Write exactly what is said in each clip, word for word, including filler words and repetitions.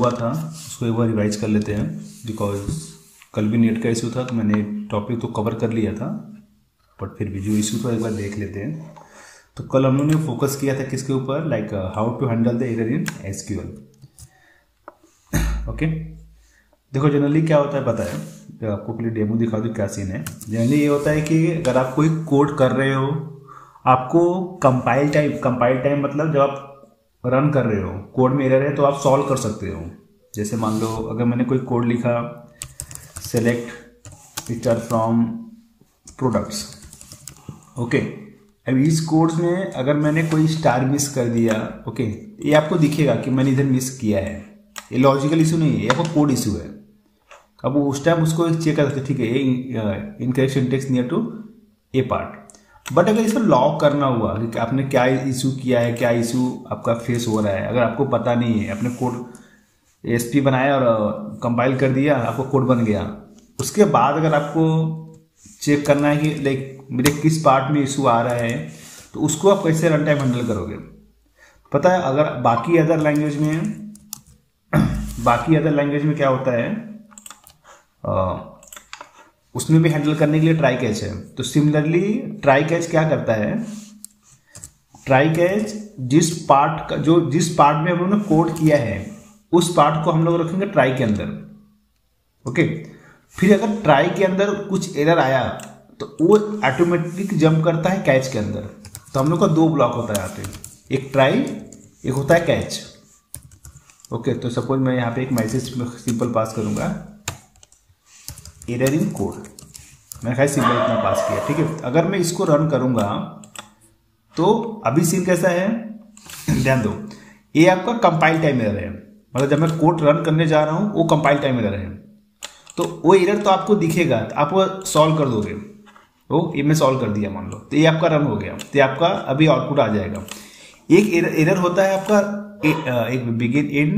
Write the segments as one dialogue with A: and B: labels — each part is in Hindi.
A: हुआ था उसको एक बार रिवाइज कर लेते हैं, बिकॉज कल भी नेट का इशू था तो मैंने टॉपिक तो कवर कर लिया था, बट फिर भी जो इशू था एक बार देख लेते हैं। तो कल हम लोगों ने फोकस किया था किसके ऊपर, like how to handle the error in SQL. Okay, देखो जनरली क्या होता है पता है, तो आपको पहले डेमो दिखा दूँ क्या सीन है। जनरली ये होता है कि अगर आप कोई कोड कर रहे हो, आपको कंपाइल टाइम कंपाइल टाइम मतलब जब आप रन कर रहे हो, कोड में एरर है तो आप सॉल्व कर सकते हो। जैसे मान लो अगर मैंने कोई कोड लिखा, select picture from products, okay, अब इस कोड में अगर मैंने कोई स्टार मिस कर दिया, ओके, ये आपको दिखेगा कि मैंने इधर मिस किया है। ये लॉजिकल इशू नहीं है, ये आपका कोड इशू है। अब उस टाइम उसको चेक कर सकते, ठीक है, ये incorrect syntax near to a part. But अगर इसमें लॉग करना हुआ कि आपने क्या इशू किया है, क्या इशू आपका फेस हो रहा है, अगर आपको पता नहीं है, आपने कोड एसपी बनाया और कंपाइल कर दिया, आपको कोड बन गया, उसके बाद अगर आपको चेक करना है कि लाइक मेरे किस पार्ट में इशू आ रहा है, तो उसको आप कैसे रन टाइम हैंडल करोगे। पता है, अगर बाकी अदर लैंग्वेज में बाकी अदर लैंग्वेज में क्या होता है, आ, उसमें भी हैंडल करने के लिए ट्राई कैच है। तो सिमिलरली ट्राई कैच क्या करता है, ट्राई कैच जिस पार्ट का जो जिस पार्ट में हम लोगों ने कोड किया है उस पार्ट को हम लोग रखेंगे ट्राई के अंदर। ओके, फिर अगर ट्राई के अंदर कुछ एरर आया तो वो ऑटोमेटिक जंप करता है कैच के अंदर। तो हम लोग का दो ब्लॉक होता है यहाँ पे, एक ट्राई, एक होता है कैच। ओके, तो सपोज मैं यहाँ पे एक मैसेज सिंपल पास करूंगा, एरर इन कोड, मैंने खाली सिंपल इतना पास किया, ठीक है। अगर मैं इसको रन करूंगा तो अभी सीन कैसा है, ध्यान दो, ये आपका कंपाइल टाइम एरर है, मतलब जब मैं कोड रन करने जा रहा हूं वो कंपाइल टाइम एरर है। तो वो एरर तो आपको दिखेगा, तो आप वो सॉल्व कर दोगे। ओ, ये मैं सॉल्व कर दिया मान लो, तो ये आपका रन हो गया, तो ये आपका अभी आउटपुट आ जाएगा। एक एरर एरर होता है आपका ए, एक begin end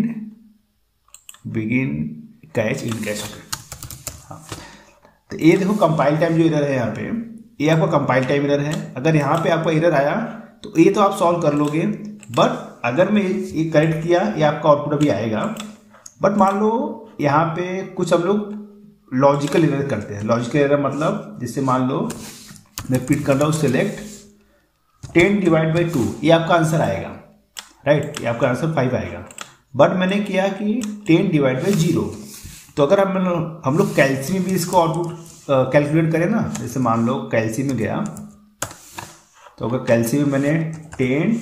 A: begin catch in catch. Okay, हाँ, तो ये देखो कंपाइल टाइम जो एरर है यहाँ पे, ये आपका कंपाइल टाइम एरर है। अगर यहाँ पे आपका एरर आया तो ये तो आप सॉल्व कर लोगे, बट अगर मैं ये करेक्ट किया, ये आपका आउटपुट अभी आएगा। बट मान लो यहाँ पे कुछ हम लोग लॉजिकल एरर करते हैं। लॉजिकल एरर मतलब जैसे मान लो मैं पिट कर रहा हूँ select ten divide by two, ये आपका आंसर आएगा, राइट, ये आपका आंसर फाइव आएगा। बट मैंने किया कि टेन डिवाइड बाई जीरो, तो अगर हम हम लोग कैलसी में भी इसको आउटपुट कैलकुलेट करें ना, जैसे मान लो कैलसी में गया, तो अगर कैलसी में मैंने टेन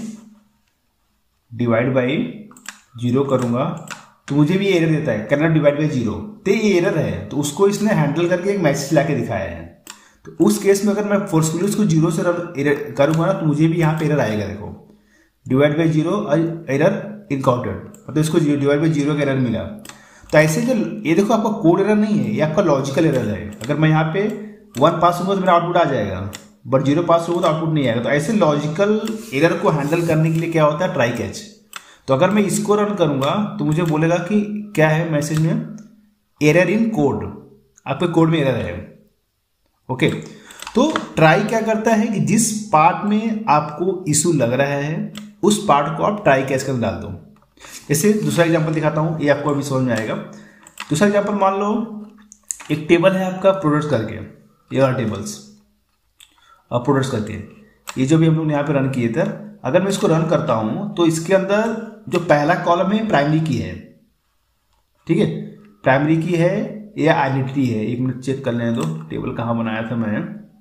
A: डिवाइड बाई जीरो करूँगा तो मुझे भी एरर देता है, can not divide by zero, तो ये एरर है। तो उसको इसने हैंडल करके एक मैसेज ला के दिखाया है। तो उस केस में अगर मैं फोर्सफुली उसको जीरो से एरर करूँगा ना, तो मुझे भी यहाँ पे एरर आएगा। देखो, divide by zero error encountered, मतलब इसको डिवाइड बाई जीरो का एरर मिला। तो ऐसे जो ये देखो आपका कोड एरर नहीं है, ये आपका लॉजिकल एरर है। अगर मैं यहाँ पे वन पास होगा तो मेरा आउटपुट आ जाएगा, बट जीरो पास होगा तो आउटपुट नहीं आएगा। तो ऐसे लॉजिकल एरर को हैंडल करने के लिए क्या होता है, ट्राई कैच। तो अगर मैं इसको रन करूंगा तो मुझे बोलेगा कि क्या है मैसेज में, एरर इन कोड, आपके कोड में एरर है। ओके, तो ट्राई क्या करता है कि जिस पार्ट में आपको इशू लग रहा है उस पार्ट को आप ट्राई कैच कर डाल दो। जैसे दूसरा एग्जांपल दिखाता हूं, ये आपको अभी समझ में आएगा। दूसरा एग्जांपल मान लो एक टेबल है आपका प्रोडक्ट्स करके, ये वाला टेबल्स अब प्रोडक्ट्स करके, ये जो भी हम लोग यहाँ पे रन किए थे, अगर मैं इसको रन करता हूं तो इसके अंदर जो पहला कॉलम है प्राइमरी की है, ठीक है, प्राइमरी की है या आइडेंटिटी है। एक मिनट चेक कर लेने दो, टेबल कहाँ बनाया था मैं,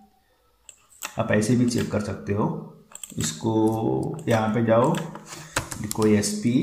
A: आप ऐसे भी चेक कर सकते हो। इसको यहाँ पे जाओ, लिखो S P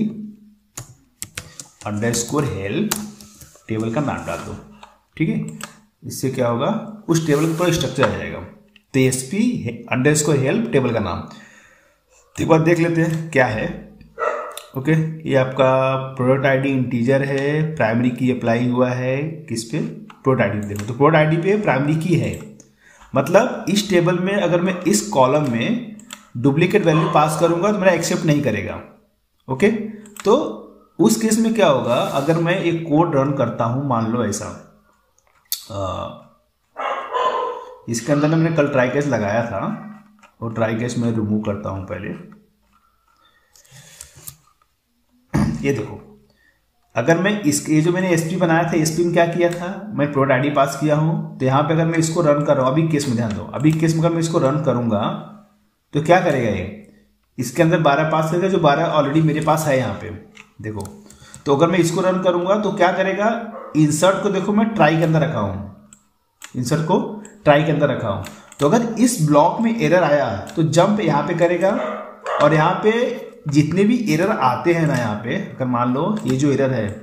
A: underscore help, table का नाम डाल दो, ठीक है। इससे क्या होगा, उस टेबल का पूरा स्ट्रक्चर आ जाएगा। तो S P underscore help table का नाम, तो एक बार देख लेते हैं क्या है। ओके, ये आपका प्रोडक्ट आईडी इंटीजर है, प्राइमरी की अप्लाई हुआ है किस पे, प्रोडक्ट आईडी देखो, तो प्रोडक्ट आईडी पे प्राइमरी की है। मतलब इस टेबल में अगर मैं इस कॉलम में डुप्लीकेट वैल्यू पास करूंगा तो मेरा एक्सेप्ट नहीं करेगा। ओके, तो उस केस में क्या होगा, अगर मैं एक कोड रन करता हूं, मान लो ऐसा, आ, इसके अंदर ना मैंने कल ट्राई कैच लगाया था, और ट्राई कैच मैं रिमूव करता हूं पहले। ये देखो, अगर मैं इस ये जो मैंने एसपी बनाया था, एसपी में क्या किया था, मैं प्रोडक्ट आईडी पास किया हूँ। तो यहाँ पे अगर मैं इसको रन कर रहा हूँ, अभी केस में ध्यान दो, अभी केस में अगर मैं इसको रन करूँगा तो क्या करेगा ये, इसके अंदर बारह पास करेगा, जो बारह ऑलरेडी मेरे पास है यहाँ पे देखो। तो अगर मैं इसको रन करूँगा तो क्या करेगा, इंसर्ट को देखो मैं ट्राई के अंदर रखा हूँ, इंसर्ट को ट्राई के अंदर रखा हूँ। तो अगर इस ब्लॉक में एरर आया तो जंप यहाँ पे करेगा, और यहाँ पे जितने भी एरर आते हैं ना, यहाँ पे अगर मान लो ये जो एरर है,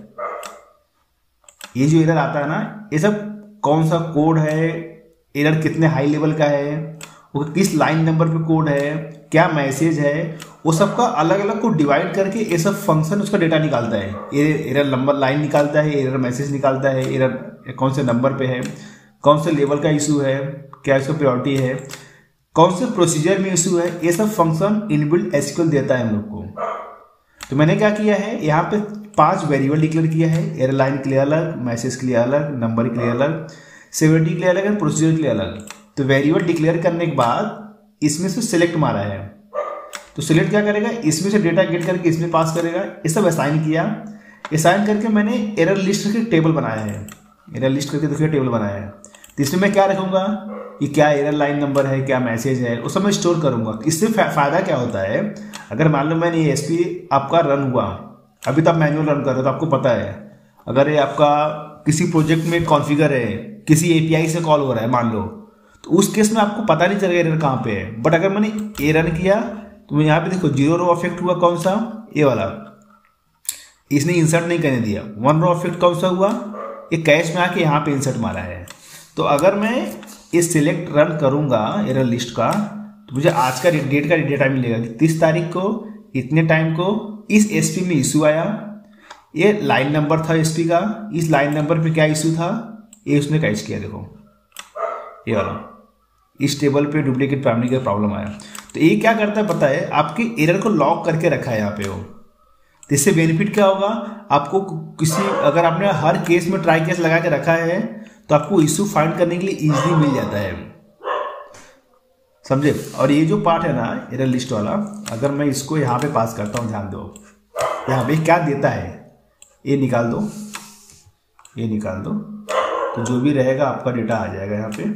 A: ये जो एरर आता है ना, ये सब कौन सा कोड है, एरर कितने हाई लेवल का है, वो किस लाइन नंबर पे कोड है, क्या मैसेज है, वो सबका अलग अलग को डिवाइड करके ये सब फंक्शन उसका डेटा निकालता है। ये एरर नंबर लाइन निकालता है, एरर मैसेज निकालता है, एरर कौन से नंबर पे है, कौन से लेवल का इशू है, क्या इसका प्रायोरिटी है, कौन से प्रोसीजर में इशू है, ये सब फंक्शन इनबिल्ट एसक्यूएल देता है हम लोग को। तो मैंने क्या किया है, यहाँ पे पांच वेरिएबल डिक्लेयर किया है, एरर लाइन के लिए अलग, मैसेज के लिए अलग, नंबर के लिए अलग, सेवेरिटी के लिए अलग, और प्रोसीजर के लिए अलग। तो वेरिएबल डिक्लेयर करने के बाद इसमें से सिलेक्ट मारा है, तो सिलेक्ट क्या करेगा, इसमें से डेटा गेट करके इसमें पास करेगा। ये सब असाइन किया, असाइन करके मैंने एरर लिस्ट करके टेबल बनाया है, एरर लिस्ट करके देखिए टेबल बनाया है। तो इसमें मैं क्या रखूंगा कि क्या एरर लाइन नंबर है, क्या मैसेज है, वो सब मैं स्टोर करूंगा। इससे फायदा क्या होता है, अगर मान लो मैंने ये एसपी आपका रन हुआ, अभी तो आप मैनुअल रन कर रहे हो तो आपको पता है, अगर ये आपका किसी प्रोजेक्ट में कॉन्फ़िगर है, किसी एपीआई से कॉल हो रहा है मान लो, तो उस केस में आपको पता नहीं चलेगा एरर कहाँ पे है। बट अगर मैंने ए रन किया तो यहाँ पे देखो जीरो रो अफेक्ट हुआ, कौन सा, ये वाला, इसने इंसर्ट नहीं करने दिया। वन रो अफेक्ट कौन सा हुआ, ये कैश में आके यहाँ पे इंसर्ट मारा है। तो अगर मैं ये सिलेक्ट रन करूंगा एरर लिस्ट का, तो मुझे आज का डेट का डेटा मिलेगा कि तीस तारीख को इतने टाइम को इस एसपी में इशू आया, ये लाइन नंबर था एसपी का, इस लाइन नंबर पे क्या इशू था, ये उसने कैच किया। देखो ये वाला, इस टेबल पे डुप्लीकेट प्राइमरी का प्रॉब्लम आया। तो ये क्या करता है पता है, आपके एरर को लॉक करके रखा है यहाँ पे वो। तो इससे बेनिफिट क्या होगा आपको, किसी अगर आपने हर केस में ट्राई केस लगा के रखा है तो आपको इशू फाइंड करने के लिए इजीली मिल जाता है, समझे। और ये जो पार्ट है ना एरर लिस्ट वाला, अगर मैं इसको यहाँ पे पास करता हूँ, ध्यान दो यहाँ पे क्या देता है, ये निकाल दो, ये निकाल दो, तो जो भी रहेगा आपका डेटा आ जाएगा यहाँ पे।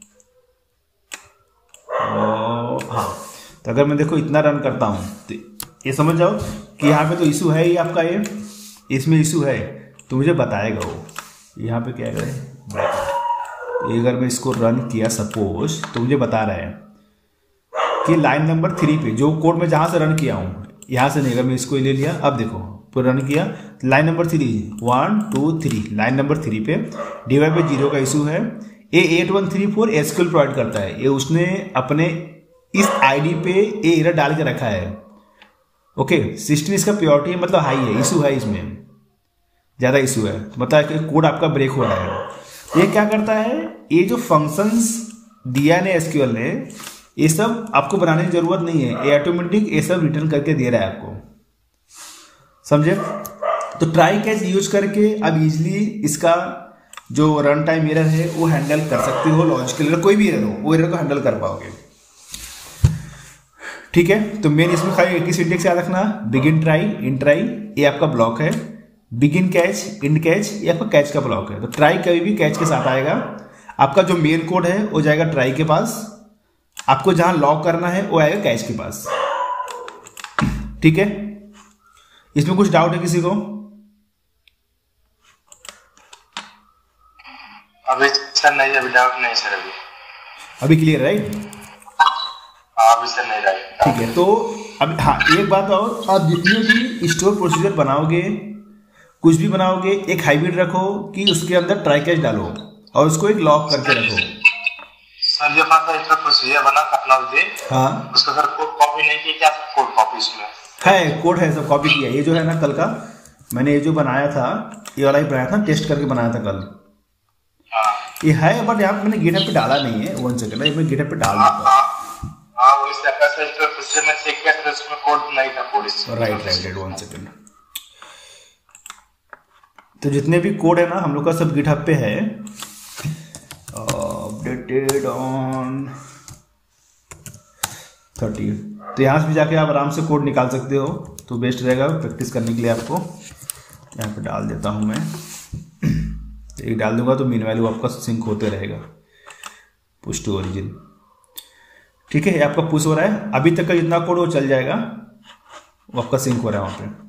A: और हाँ, तो अगर मैं देखो इतना रन करता हूँ तो ये समझ जाओ कि यहाँ पे तो इशू है ही आपका, ये इसमें इशू है तो मुझे बताएगा वो। यहाँ पे क्या करें, ये अगर मैं इसको रन किया सपोज, तो मुझे बता रहा है कि लाइन नंबर थ्री पे जो कोड में जहाँ से रन किया हूँ, यहाँ से नहीं, अगर मैं इसको ले लिया, अब देखो तो रन किया line number three, one two three, line number three पे डीवाई पे जीरो का इशू है। A eight one three four SQL provide करता है, ये उसने अपने इस आईडी पे ए एरर डाल के रखा है। ओके, सिक्सटीन इसका प्योरिटी है, मतलब हाई है, इशू है, इसमें ज़्यादा इशू है, तो मतलब कि कोड आपका ब्रेक हो रहा है। ये क्या करता है, ये जो फंक्शंस दिया ने एसक्यूएल ने, ये सब आपको बनाने की जरूरत नहीं है, ये ऑटोमेटिक ये सब रिटर्न करके दे रहा है आपको, समझे। तो ट्राई कैच यूज करके अब इजीली इसका जो रन टाइम एरर है वो हैंडल कर सकते हो, लॉजिकल एरर कोई भी एरर हो वो एरर को हैंडल कर पाओगे, ठीक है। तो मेन इसमें खाली एक ही सिंटेक्स याद रखना, बिगिन ट्राई, इन ट्राई, ये आपका ब्लॉक है, बिगिन कैच, इंड कैच, ये आपका कैच का ब्लॉक है। तो ट्राई कभी भी कैच के साथ आएगा, आपका जो मेन कोड है वो जाएगा ट्राई के पास, आपको जहां लॉक करना है वो आएगा कैच के पास, ठीक है। इसमें कुछ डाउट है किसी को?
B: अभी सर नहीं, अभी डाउट नहीं सर, अभी
A: अभी क्लियर है, राइट?
B: अभी सर नहीं राइट,
A: ठीक है। तो अब हाँ एक बात और, आप जितने भी स्टोर प्रोसीजर बनाओगे, कुछ भी बनाओगे, एक हाइब्रिड रखो कि उसके अंदर ट्राई कैच डालो और उसको एक लॉक करके रखो।
B: सर जो खाता है प्रोसीजर बना अपना दे,
A: हाँ
B: उसका सर कोड कॉपी नहीं किया क्या, कोड कॉपी इसमें
A: है, कोड है, सब कॉपी किया। ये जो है ना कल का मैंने ये जो बनाया था, ये वाला ही बनाया था, टेस्ट करके बनाया था कल, ये है, बट यहाँ पे मैंने गिटहब पे डाला नहीं है। वन सेकंड, मैं गिटहब पे डाल देता हूँ।
B: हाँ वो इसका कैसे तो प्रोसीजर में चेक किया था, उसमें कोड नहीं था, कोड इसमें
A: right right right one second. तो जितने भी कोड है ना हम लोग का सब गिटहब पे है, अपडेटेड ऑन थर्टी। तो यहाँ से भी जाके आप आराम से कोड निकाल सकते हो, तो बेस्ट रहेगा प्रैक्टिस करने के लिए आपको। यहाँ पे डाल देता हूँ मैं, एक डाल दूंगा तो मीन वैल्यू आपका सिंक होते रहेगा, पुश टू ओरिजिन। ठीक है, ये आपका पुश हो रहा है, अभी तक का जितना कोड वो चल जाएगा, वो आपका सिंक हो रहा है वहाँ पे।